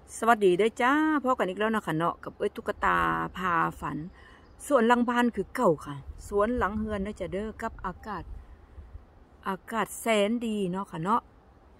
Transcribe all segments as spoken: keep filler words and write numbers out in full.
สวัสดีด้วยจ้าพ่อกันอีกแล้วนะคะเนาะกับเอ้ยตุ๊กตาพาฝันสวนหลังบ้านคือเก่าค่ะสวนหลังเฮือนนะจะเด้อกับอากาศอากาศแสนดีเนาะค่ะเนาะ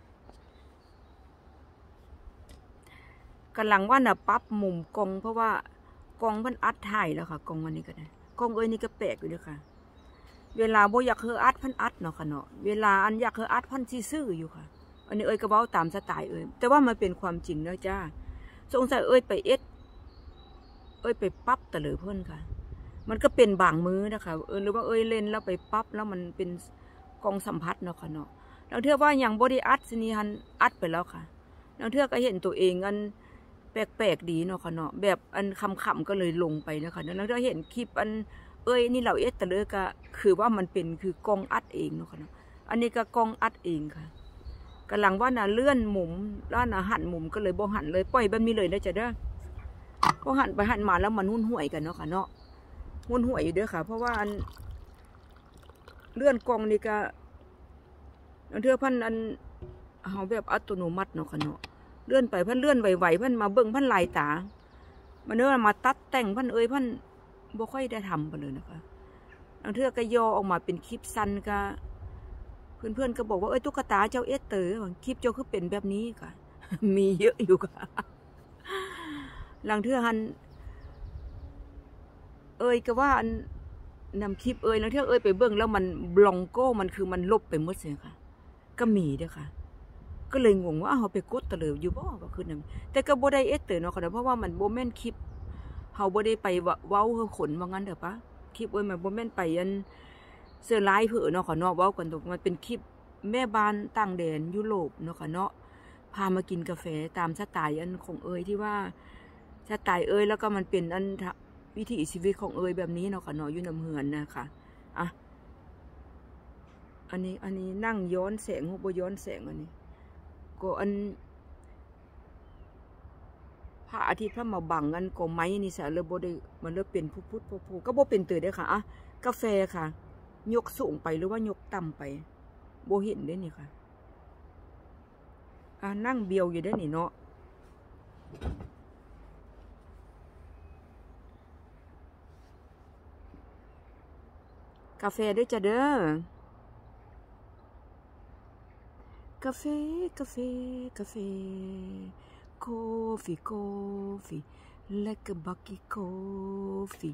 กำลังว่าน่ะปรับมุมกองเพราะว่ากองมันอัดถ่ายแล้วค่ะกองอันนี้ก็ได้กองเอ้ยนี่ก็แปลกอยู่ด้วยค่ะเวลาโบอยากเฮออัดพันอัดเนาะค่ะเนาะเวลาอันอยากเฮออัดพันซีซื่ออยู่ค่ะอันนี้เอ้ยก็เว้าตามสไตล์เอ้ยแต่ว่ามันเป็นความจริงเนาะจ้าสงสัยเอ้ยไปเอ็ดเอ้ยไปปั๊บตะเลยเพิ่นค่ะมันก็เป็นบางมือนะคะเออหรือว่าเอ้ยเล่นแล้วไปปั๊บแล้วมันเป็นกองสัมผัสเนาะค่ะเนาะแล้วเทื่อว่าอย่างบอดี้อัดสินี่ฮันอัดไปแล้วค่ะแล้วเทื่อก็เห็นตัวเองอันแปลกๆดีเนาะค่ะเนาะแบบอันคำๆก็เลยลงไปนะคะแล้วเทื่อเห็นคลิปอันเอ้ยนี่เราเอ็ดตะเลยก็คือว่ามันเป็นคือกองอัดเองเนาะค่ะเนาะอันนี้ก็กองอัดเองค่ะกำลังว่าน่ะเลื่อนหมุมล้านน่ะหันหมุมก็เลยบ่หันเลยปล่อยแบบนี้เลยได้จ้ะเด้อพอหันไปหันมาแล้วมันหุ่นห่วยกันเนาะค่ะเนาะหุ่นห่วยอยู่เด้อค่ะเพราะว่าอันเลื่อนกองนี่ก็เทื่อพันอันเอาแบบอัตโนมัติเนาะค่ะเนาะเลื่อนไปพันเลื่อนไหวๆพันมาเบิ่งพันลายตามันเนื้อมาตัดแต่งพันเอ้ยพันบ่ค่อยได้ทำไปเลยนะคะเทื่อก็ย่อออกมาเป็นคลิปสั้นก็เพื่อนๆก็บอกว่าเอ้ยตุ๊กตาเจ้าเอสเตอร์คลิปเจ้าคือเป็นแบบนี้ค่ะมีเยอะอยู่ค่ะหลังเทื่อหันเอ้ยก็ว่าอันนำคลิปเอ้ยแล้วเทื่อเอ้ยไปเบิ่งแล้วมันบล็องโก้มันคือมันลบไปหมดเลยค่ะก็มีเด้อค่ะก็เลยงงว่าเขาไปกดตะเลยอยู่บ่ก็คือนั่นแต่ก็บ่ได้เอสเตอร์เนาะค่ะเพราะว่ามันโบแม่นคลิปเขาบ่ได้ไปเว้าเฮาขนว่างั้นเด้อปะคลิปเอ้ยมันโบแม่นไปอันเสื้อลายเผื่อเนาะค่ะเนาะเว้ากันตรงมันเป็นคลิปแม่บ้านต่างแดนยุโรปเนาะค่ะเนาะพามากินกาแฟตามสไตล์อันของเอ้ยที่ว่าสไตล์เอ้ยแล้วก็มันเป็นอันวิถีชีวิตของเอ้ยแบบนี้เนาะค่ะเนาะอยู่น้ำเหือนนะคะอ่ะอันนี้อันนี้นั่งย้อนแสงบ่ย้อนแสงอันนี้ก็อันพระอาทิตย์พระมาบังกันก็ไม้นี่สะเลยบ่ได้มันเลยเป็นพุทธๆๆก็บ่เป็นตื่นได้ค่ะอ่ะกาแฟค่ะยกสูงไปหรือว่ายกต่ำไปโบเห็นได้นี่ค่ะอ่านั่งเบียวอยู่ได้นี่เนาะกาแฟด้วยจ้ะเด้อกาแฟกาแฟกาแฟโคฟีโคฟีเล็กบักกี้โคฟี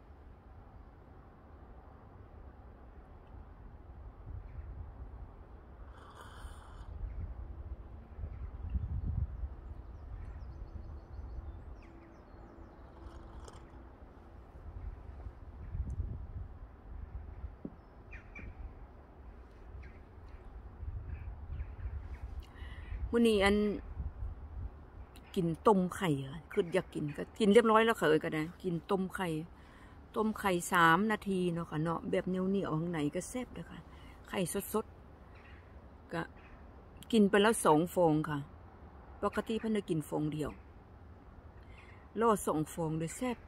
วันนี้อันกินต้มไข่คืออยากกินก็กินเรียบร้อยแล้วค่ะเอ้ยก็ได้กินต้มไข่ต้มไข่สามนาทีเนาะค่ะเนาะแบบเหนียวเหนียวข้างในก็แซ่บเลยค่ะไข่สดๆก็กินไปแล้วสองฟองค่ะปกติเพิ่นจะกินฟองเดียวรอสองฟองเลยแซ่บ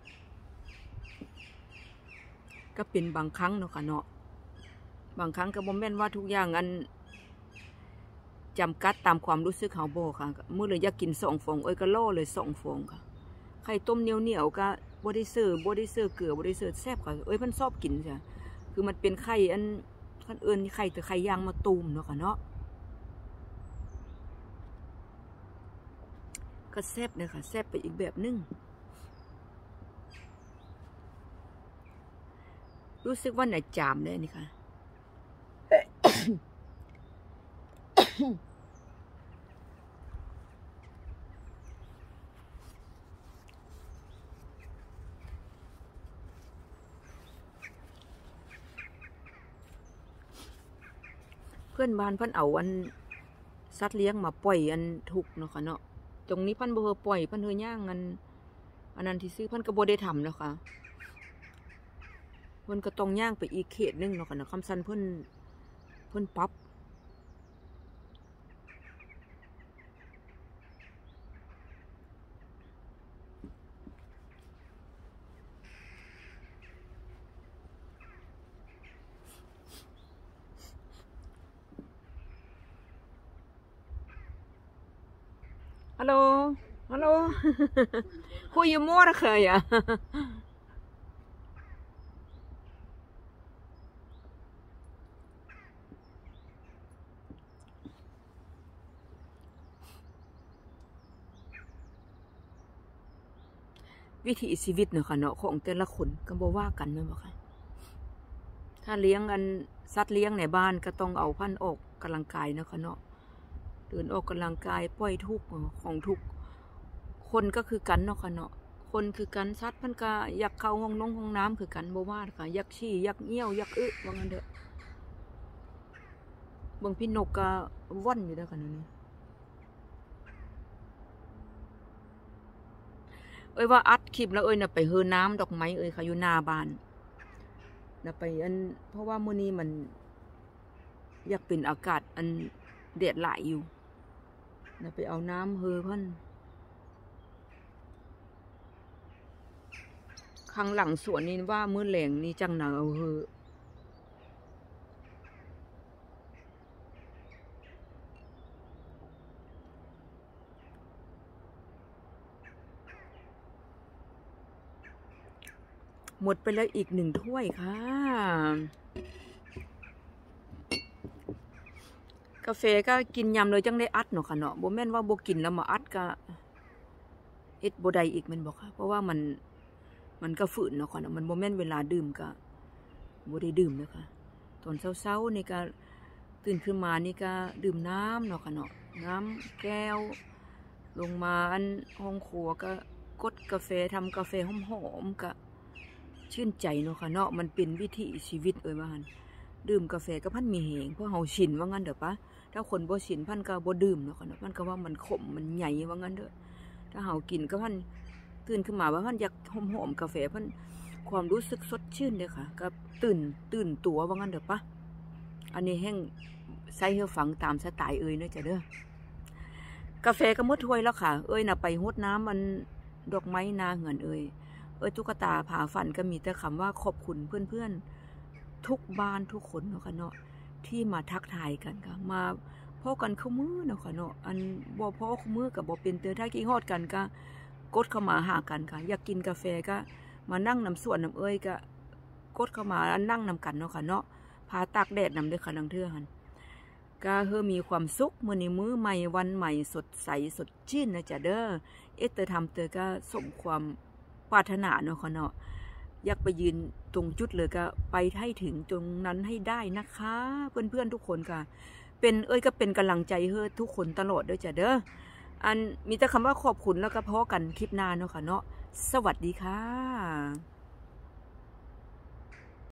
ก็เป็นบางครั้งเนาะค่ะเนาะบางครั้งก็บ่แม่นว่าทุกอย่างอันจำกัดตามความรู้สึกเขาโบค่ะเมื่อเลยอยากกินสองฟองเอ้ยก็ล่อเลยสองฟองค่ะไข่ต้มเหนียวเหนียวก็บดได้เสิร์ฟบดได้เสิร์ฟเกลือบดได้เสิร์ฟแซ่บค่ะเอ้ยมันชอบกินจ้ะคือมันเป็นไข่อันขั้นเอิญไข่แต่ไข่ยางมาตูมเนาะค่ะเนาะก็แซ่บเลยค่ะแซ่บไปอีกแบบนึงรู้สึกว่าไหนจามเลยนี่ค่ะเพื่อนบ้านเพื่อนเอาอันสัตว์เลี้ยงมาปล่อยอันทุกเนาะค่ะเนาะตรงนี้พันเบอร์ปล่อยพันเฮย่างอันอันนั้นที่ซื้อพันกระโบได้ทำแล้วค่ะเพิ่นก็ต้องย่างไปอีกเขตนึงเนาะค่ะเนาะคำสันเพิ่นเพิ่นปั๊บฮัลโหลฮัลโหลคุยมั่วนะเคยอ่ะวิถีชีวิตเนาะค่ะเนาะของแต่ละคนก็บ่ว่ากันแม่นบ่ค่ะถ้าเลี้ยงกันสัตว์เลี้ยงในบ้านก็ต้องเอาพันออกกำลังกายเนาะค่ะเนาะเดินออกกำลังกายปล่อยทุกข์ของทุกคนก็คือกันเนาะค่ะเนาะคนคือกันสัตว์มันก็อยากเข้าห้องน้องห้องน้ำคือกันบ่ว่าค่ะอยากฉี่อยากเยี่ยวอยากอึว่างั้นเถอะบางพี่นกก็ว่อนอยู่แล้วค่ะนี่เอ้ยว่าอัดคลิปแล้วเอ้ยน่ะไปเฮอน้ำดอกไม้เอ้ยค่ะอยู่หน้าบ้านน่ะไปอันเพราะว่ามื้อนี้มันอยากเป็นอากาศอันแดดหลายอยู่น่ะไปเอาน้ำเฮอเพิ่นข้างหลังสวนนี่ว่ามื้อแลงนี่จังหนักเอาเฮอหมดไปแล้วอีกหนึ่งถ้วยค่ะกาแฟก็กินยำเลยจังได้อัดเนาะค่ะเนาะบ่แม่นว่าบ่กินแล้วมาอัดก็เฮ็ดบ่ได้อีกแม่นบ่ค่ะเพราะว่ามันมันก็ฝืนเนาะค่ะเนาะมันบ่แม่นเวลาดื่มก็บ่ได้ดื่มเลยค่ะตอนเช้าๆนี่ก็ตื่นขึ้นมานี่ก็ดื่มน้ำเนาะค่ะเนาะน้ำแก้วลงมาอันห้องครัวก็กดกาแฟทำกาแฟหอมๆก็ชื่นใจเนาะค่ะเนาะมันเป็นวิถีชีวิตเอ้ยว่าหั่นดื่มกาแฟก็พันมีแหงเพราะเฮาชินว่างั้นเด้อปะถ้าคนบ่ชินพันก็บ่ดื่มเนาะค่ะเนาะมันก็ว่ามันขมมันใหญ่ว่างั้นเด้อถ้าเฮากินก็พันตื่นขึ้นมาว่าพันอยากหอมๆกาแฟพันความรู้สึกสดชื่นเด้อค่ะก็ตื่นตื่นตัวว่างั้นเด้อปะอันนี้แห้งใส่เฮาฟังตามสไตล์เอ้ยเนาะจ้ะเด้อกาแฟก็หมดถ้วยแล้วค่ะเอ้ยน่ะไปรดน้ำมันดอกไม้นาเหือนเอ้ยเอ้ยตุ๊กตาผาฝันก็มีแต่คำว่าขอบคุณเพื่อนๆทุกบ้านทุกคนเนาะค่ะเนาะที่มาทักทายกันค่ะมาพอกันเข้ามือเนาะค่ะเนาะอันบ่พอเข้ามือกับบ่เป็นเตือถ้ากี่ฮอดกันก็กดเข้ามาหากันค่ะอยากกินกาแฟก็มานั่งน้ำสวนน้ำเอ้ยก็กดเข้ามานั่งนำกันเนาะค่ะเนาะพาตากแดดนำด้วยค่ะนังเทื่อหันก็เฮอมีความสุขมื้อนี้มื้อใหม่วันใหม่สดใสสดชื่นนะจ๊ะเด้อเอเตอร์ทำเตอก็สมความปรารถนาเนาะค่ะเนาะอยากไปยืนตรงจุดเลยก็ไปให้ถึงตรงนั้นให้ได้นะคะเพื่อนๆทุกคนค่ะเป็นเอ้ยก็เป็นกำลังใจเฮ้ทุกคนตลอดด้วยจ้ะเด้ออันมีแต่คำว่าขอบคุณแล้วก็พอกันคลิปหน้าเนาะค่ะเนาะสวัสดีค่ะ